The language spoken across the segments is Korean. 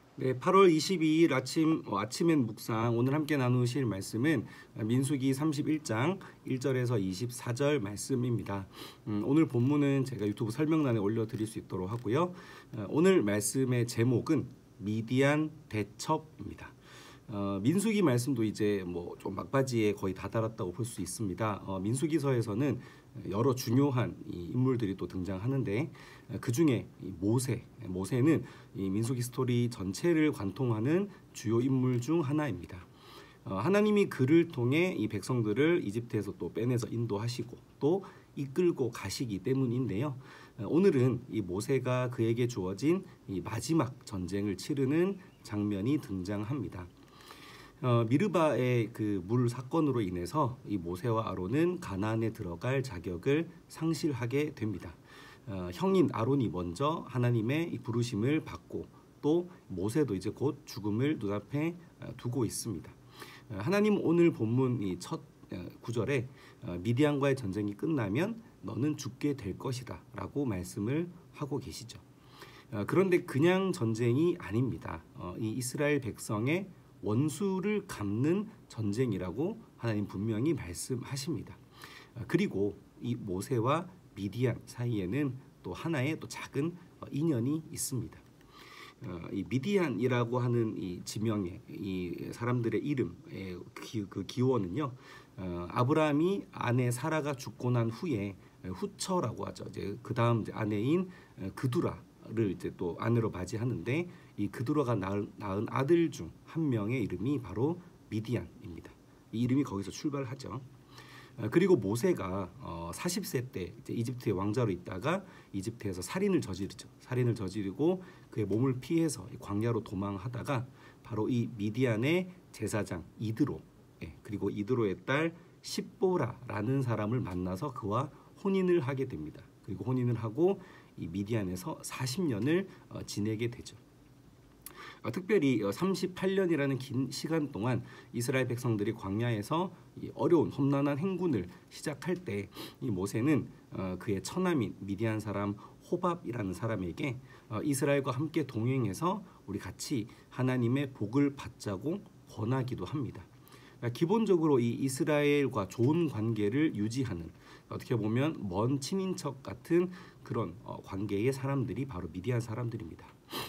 네, 8월 22일 아침엔 묵상 오늘 함께 나누실 말씀은 민수기 31장 1절에서 24절 말씀입니다. 오늘 본문은 제가 유튜브 설명란에 올려드릴 수 있도록 하고요. 오늘 말씀의 제목은 미디안 대첩입니다. 민수기 말씀도 이제 뭐 좀 막바지에 거의 다다랐다고 볼 수 있습니다. 민수기서에서는 여러 중요한 인물들이 또 등장하는데 그 중에 모세는 이 민수기 스토리 전체를 관통하는 주요 인물 중 하나입니다. 하나님이 그를 통해 이 백성들을 이집트에서 또 빼내서 인도하시고 또 이끌고 가시기 때문인데요. 오늘은 이 모세가 그에게 주어진 이 마지막 전쟁을 치르는 장면이 등장합니다. 미르바의 그 물 사건으로 인해서 이 모세와 아론은 가나안에 들어갈 자격을 상실하게 됩니다. 형인 아론이 먼저 하나님의 이 부르심을 받고 또 모세도 이제 곧 죽음을 눈앞에 두고 있습니다. 하나님 오늘 본문 이 첫 구절에 미디안과의 전쟁이 끝나면 너는 죽게 될 것이다 라고 말씀을 하고 계시죠. 그런데 그냥 전쟁이 아닙니다. 이 이스라엘 백성의 원수를 갚는 전쟁이라고 하나님 분명히 말씀하십니다. 그리고 이 모세와 미디안 사이에는 또 하나의 또 작은 인연이 있습니다. 이 미디안이라고 하는 이 지명의 이 사람들의 이름의 그 기원은요, 아브라함이 아내 사라가 죽고 난 후에 후처라고 하죠. 이제 그 다음 아내인 그두라를 이제 또 아내로 맞이하는데 이 그두라가 낳은 아들 중 한 명의 이름이 바로 미디안입니다. 이 이름이 거기서 출발하죠. 그리고 모세가 40세 때 이제 이집트의 왕자로 있다가 이집트에서 살인을 저지르죠. 살인을 저지르고 그의 몸을 피해서 광야로 도망하다가 바로 이 미디안의 제사장 이드로, 그리고 이드로의 딸 십보라라는 사람을 만나서 그와 혼인을 하게 됩니다. 그리고 혼인을 하고 이 미디안에서 40년을 지내게 되죠. 특별히 38년이라는 긴 시간 동안 이스라엘 백성들이 광야에서 이 어려운 험난한 행군을 시작할 때 이 모세는 그의 처남인 미디안 사람 호밥이라는 사람에게 이스라엘과 함께 동행해서 우리 같이 하나님의 복을 받자고 권하기도 합니다. 기본적으로 이 이스라엘과 좋은 관계를 유지하는, 어떻게 보면 먼 친인척 같은 그런 관계의 사람들이 바로 미디안 사람들입니다.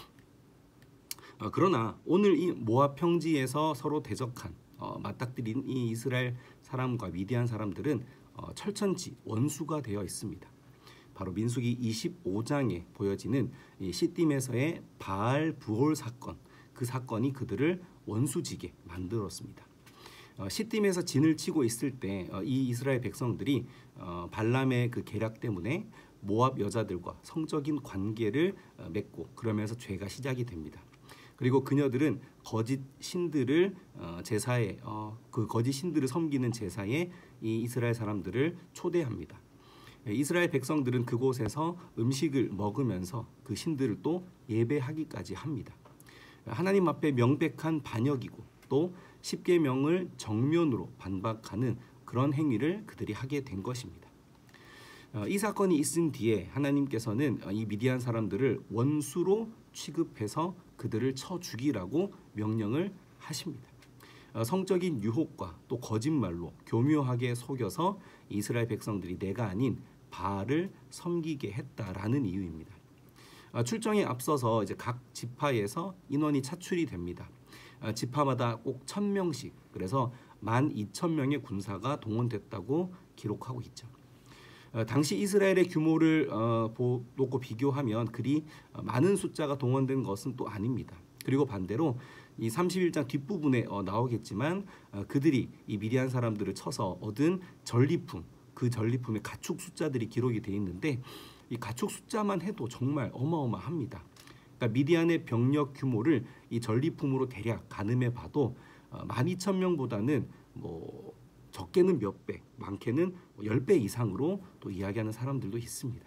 그러나 오늘 이 모압 평지에서 서로 대적한 맞닥뜨린 이 이스라엘 사람과 미디안 사람들은 철천지 원수가 되어 있습니다. 바로 민수기 25장에 보여지는 이 시딤에서의 바알 부올 사건, 그 사건이 그들을 원수지게 만들었습니다. 시딤에서 진을 치고 있을 때 이 이스라엘 백성들이 발람의 그 계략 때문에 모압 여자들과 성적인 관계를 맺고 그러면서 죄가 시작이 됩니다. 그리고 그녀들은 거짓 신들을 제사에 그 거짓 신들을 섬기는 제사에 이 이스라엘 사람들을 초대합니다. 이스라엘 백성들은 그곳에서 음식을 먹으면서 그 신들을 또 예배하기까지 합니다. 하나님 앞에 명백한 반역이고 또 십계명을 정면으로 반박하는 그런 행위를 그들이 하게 된 것입니다. 이 사건이 있은 뒤에 하나님께서는 이 미디안 사람들을 원수로 취급해서 그들을 쳐 죽이라고 명령을 하십니다. 성적인 유혹과 또 거짓말로 교묘하게 속여서 이스라엘 백성들이 내가 아닌 바알을 섬기게 했다라는 이유입니다. 출정에 앞서서 이제 각 지파에서 인원이 차출이 됩니다. 지파마다 꼭 1000명씩, 그래서 12,000명의 군사가 동원됐다고 기록하고 있죠. 당시 이스라엘의 규모를 놓고 비교하면 그리 많은 숫자가 동원된 것은 또 아닙니다. 그리고 반대로 이 31장 뒷부분에 나오겠지만 그들이 이 미디안 사람들을 쳐서 얻은 전리품, 그 전리품의 가축 숫자들이 기록이 되어 있는데 이 가축 숫자만 해도 정말 어마어마합니다. 그러니까 미디안의 병력 규모를 이 전리품으로 대략 가늠해 봐도 12,000명보다는 뭐 적게는 몇 배, 많게는 10배 이상으로 또 이야기하는 사람들도 있습니다.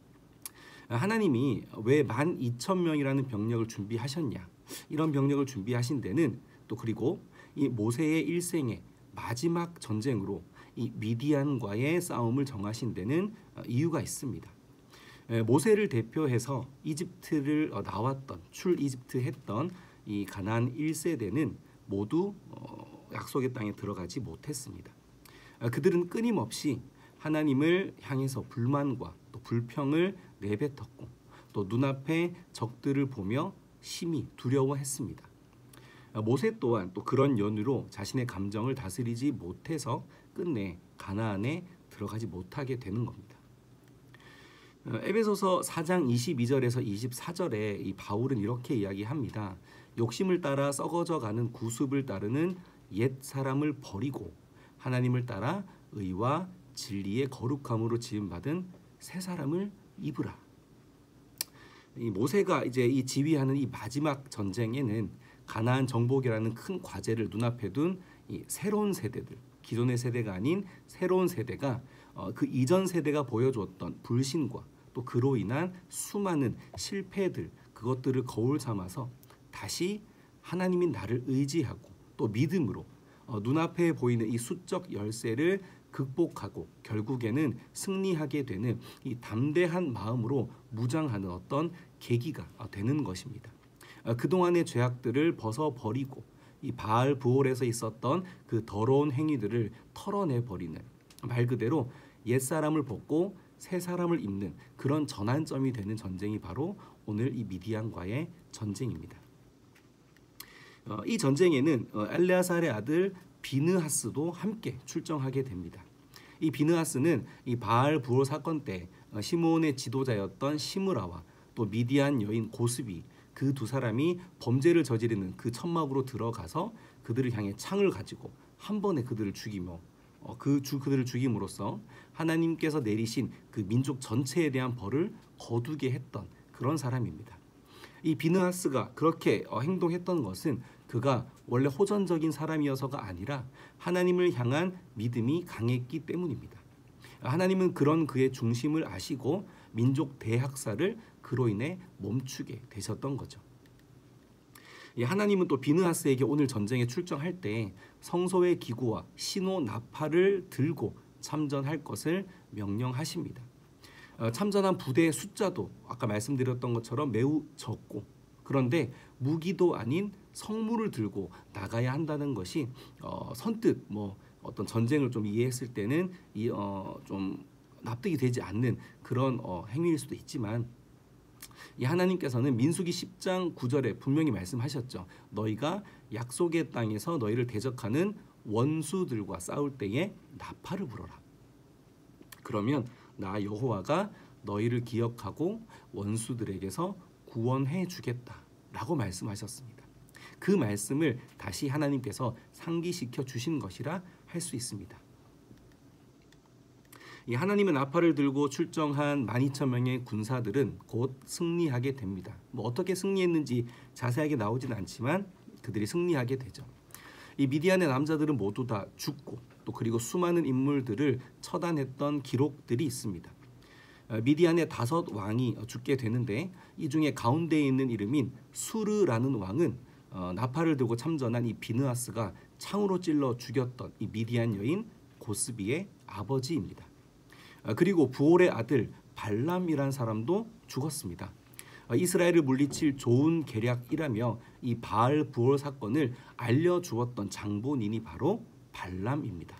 하나님이 왜 12,000명이라는 병력을 준비하셨냐? 이런 병력을 준비하신 데는 또 그리고 이 모세의 일생의 마지막 전쟁으로 이 미디안과의 싸움을 정하신 데는 이유가 있습니다. 모세를 대표해서 이집트를 나왔던 출이집트 했던 이 가나안 1세대는 모두 약속의 땅에 들어가지 못했습니다. 그들은 끊임없이 하나님을 향해서 불만과 또 불평을 내뱉었고 또 눈앞에 적들을 보며 심히 두려워했습니다. 모세 또한 또 그런 연유로 자신의 감정을 다스리지 못해서 끝내 가나안에 들어가지 못하게 되는 겁니다. 에베소서 4장 22절에서 24절에 이 바울은 이렇게 이야기합니다. 욕심을 따라 썩어져가는 구습을 따르는 옛 사람을 버리고 하나님을 따라 의와 진리의 거룩함으로 지음받은 새 사람을 입으라. 이 모세가 이제 이 지휘하는 이 마지막 전쟁에는 가나안 정복이라는 큰 과제를 눈앞에 둔 이 새로운 세대들, 기존의 세대가 아닌 새로운 세대가 그 이전 세대가 보여줬던 불신과 또 그로 인한 수많은 실패들, 그것들을 거울 삼아서 다시 하나님이 나를 의지하고 또 믿음으로 눈앞에 보이는 이 수적 열세를 극복하고 결국에는 승리하게 되는 이 담대한 마음으로 무장하는 어떤 계기가 되는 것입니다. 그동안의 죄악들을 벗어버리고 이 바알 부올에서 있었던 그 더러운 행위들을 털어내버리는, 말 그대로 옛사람을 벗고 새 사람을 입는 그런 전환점이 되는 전쟁이 바로 오늘 이 미디안과의 전쟁입니다. 이 전쟁에는 엘레아살의 아들 비느하스도 함께 출정하게 됩니다. 이 비느하스는 이 바알 부올 사건 때 시므온의 지도자였던 시므라와 또 미디안 여인 고스비, 그 두 사람이 범죄를 저지르는 그 천막으로 들어가서 그들을 향해 창을 가지고 한 번에 그들을 죽이며 그들을 죽임으로써 하나님께서 내리신 그 민족 전체에 대한 벌을 거두게 했던 그런 사람입니다. 이 비느하스가 그렇게 행동했던 것은 그가 원래 호전적인 사람이어서가 아니라 하나님을 향한 믿음이 강했기 때문입니다. 하나님은 그런 그의 중심을 아시고 민족 대학살을 그로 인해 멈추게 되셨던 거죠. 하나님은 또 비느하스에게 오늘 전쟁에 출정할 때 성소의 기구와 신호 나팔을 들고 참전할 것을 명령하십니다. 참전한 부대의 숫자도 아까 말씀드렸던 것처럼 매우 적고, 그런데 무기도 아닌 성물을 들고 나가야 한다는 것이 선뜻 어떤 전쟁을 좀 이해했을 때는 좀 납득이 되지 않는 그런 행위일 수도 있지만, 이 하나님께서는 민수기 10장 9절에 분명히 말씀하셨죠. 너희가 약속의 땅에서 너희를 대적하는 원수들과 싸울 때에 나팔을 불어라. 그러면 나 여호와가 너희를 기억하고 원수들에게서 구원해 주겠다라고 말씀하셨습니다. 그 말씀을 다시 하나님께서 상기시켜 주신 것이라 할 수 있습니다. 이 하나님의 나팔을 들고 출정한 12,000명의 군사들은 곧 승리하게 됩니다. 어떻게 승리했는지 자세하게 나오지는 않지만 그들이 승리하게 되죠. 이 미디안의 남자들은 모두 다 죽고 또 그리고 수많은 인물들을 처단했던 기록들이 있습니다. 미디안의 5 왕이 죽게 되는데 이 중에 가운데에 있는 이름인 수르라는 왕은 나팔을 들고 참전한 이 비느하스가 창으로 찔러 죽였던 이 미디안 여인 고스비의 아버지입니다. 그리고 부올의 아들 발람이란 사람도 죽었습니다. 이스라엘을 물리칠 좋은 계략이라며 이 바알 부올 사건을 알려주었던 장본인이 바로 발람입니다.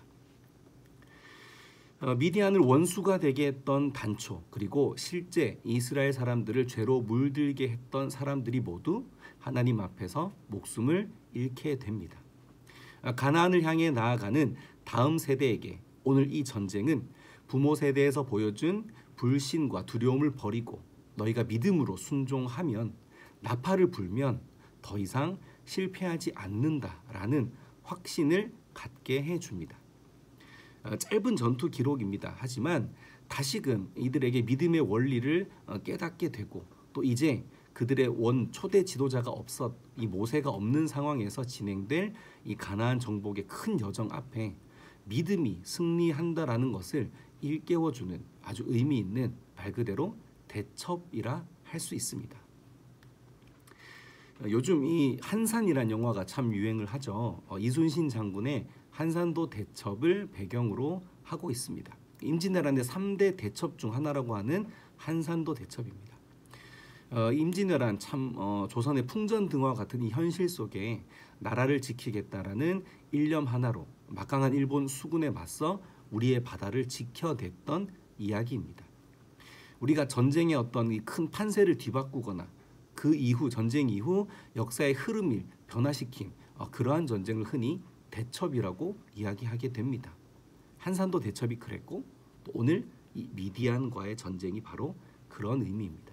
미디안을 원수가 되게 했던 단초, 그리고 실제 이스라엘 사람들을 죄로 물들게 했던 사람들이 모두 하나님 앞에서 목숨을 잃게 됩니다. 가나안을 향해 나아가는 다음 세대에게 오늘 이 전쟁은 부모 세대에서 보여준 불신과 두려움을 버리고 너희가 믿음으로 순종하면, 나팔을 불면 더 이상 실패하지 않는다라는 확신을 갖게 해줍니다. 짧은 전투 기록입니다. 하지만 다시금 이들에게 믿음의 원리를 깨닫게 되고, 또 이제 그들의 초대 지도자가 이 모세가 없는 상황에서 진행될 이 가나안 정복의 큰 여정 앞에 믿음이 승리한다라는 것을 일깨워주는 아주 의미 있는 말 그대로 대첩이라 할 수 있습니다. 요즘 이 한산이란 영화가 참 유행을 하죠. 이순신 장군의 한산도 대첩을 배경으로 하고 있습니다. 임진왜란의 3대 대첩 중 하나라고 하는 한산도 대첩입니다. 임진왜란 참 조선의 풍전등화 같은 이 현실 속에 나라를 지키겠다라는 일념 하나로 막강한 일본 수군에 맞서 우리의 바다를 지켜냈던 이야기입니다. 우리가 전쟁의 어떤 이 큰 판세를 뒤바꾸거나 그 이후 전쟁 이후 역사의 흐름을 변화시킨 그러한 전쟁을 흔히 대첩이라고 이야기하게 됩니다. 한산도 대첩이 그랬고 또 오늘 이 미디안과의 전쟁이 바로 그런 의미입니다.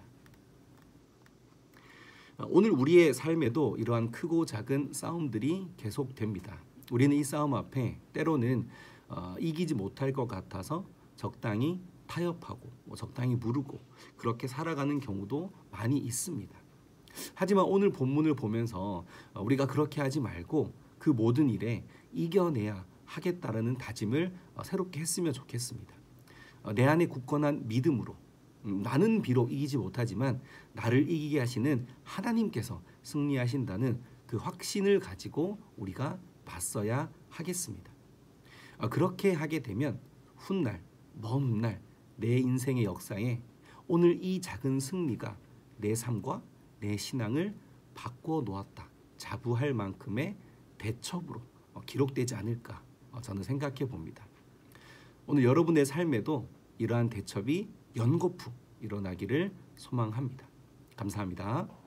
오늘 우리의 삶에도 이러한 크고 작은 싸움들이 계속됩니다. 우리는 이 싸움 앞에 때로는 이기지 못할 것 같아서 적당히 타협하고 적당히 무르고 그렇게 살아가는 경우도 많이 있습니다. 하지만 오늘 본문을 보면서 우리가 그렇게 하지 말고 그 모든 일에 이겨내야 하겠다라는 다짐을 새롭게 했으면 좋겠습니다. 내 안에 굳건한 믿음으로 나는 비록 이기지 못하지만 나를 이기게 하시는 하나님께서 승리하신다는 그 확신을 가지고 우리가 맞서야 하겠습니다. 그렇게 하게 되면 훗날 먼 훗날 내 인생의 역사에 오늘 이 작은 승리가 내 삶과 내 신앙을 바꿔 놓았다 자부할 만큼의 대첩으로 기록되지 않을까 저는 생각해 봅니다. 오늘 여러분의 삶에도 이러한 대첩이 연거푸 일어나기를 소망합니다. 감사합니다.